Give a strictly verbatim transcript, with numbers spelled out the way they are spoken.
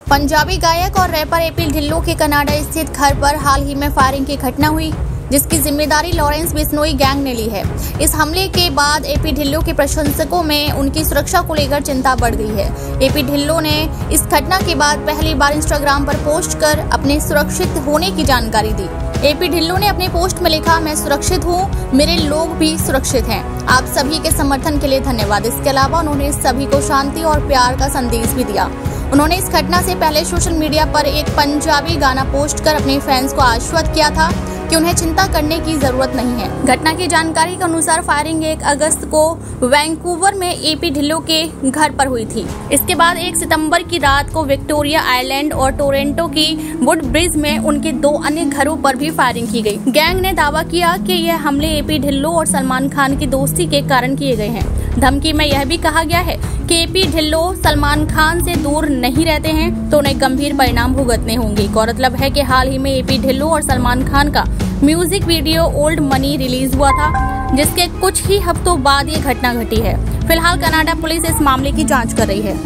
पंजाबी गायक और wrapper AP Dhillon के कनाडा स्थित घर पर हाल ही में फायरिंग की घटना हुई, जिसकी जिम्मेदारी लॉरेंस बिश्नोई गैंग ने ली है। इस हमले के बाद एपी ढिल्लों के प्रशंसकों में उनकी सुरक्षा को लेकर चिंता बढ़ गई है। एपी ढिल्लों ने इस घटना के बाद पहली बार इंस्टाग्राम पर पोस्ट कर अपने सुरक्षित होने की जानकारी दी। एपी ढिल्लों ने अपने पोस्ट में लिखा, मैं सुरक्षित हूँ, मेरे लोग भी सुरक्षित हैं। आप सभी के समर्थन के लिए धन्यवाद। इसके अलावा उन्होंने सभी को शांति और प्यार का संदेश भी दिया। उन्होंने इस घटना से पहले सोशल मीडिया पर एक पंजाबी गाना पोस्ट कर अपने फैंस को आश्वस्त किया था कि उन्हें चिंता करने की जरूरत नहीं है। घटना की जानकारी के अनुसार फायरिंग एक अगस्त को वैंकूवर में एपी ढिल्लों के घर पर हुई थी। इसके बाद एक सितंबर की रात को विक्टोरिया आइलैंड और टोरंटो की वुडब्रिज में उनके दो अन्य घरों पर भी फायरिंग की गई। गैंग ने दावा किया कि यह हमले एपी ढिल्लों और सलमान खान की दोस्ती के कारण किए गए हैं। धमकी में यह भी कहा गया है कि एपी ढिल्लों सलमान खान से दूर नहीं रहते हैं तो उन्हें गंभीर परिणाम भुगतने होंगे। गौरतलब है कि हाल ही में एपी ढिल्लों और सलमान खान का music video old money release हुआ था, जिसके कुछ ही हफ्तों बाद ये घटना घटी है। फिलहाल कनाडा पुलिस इस मामले की जांच कर रही है।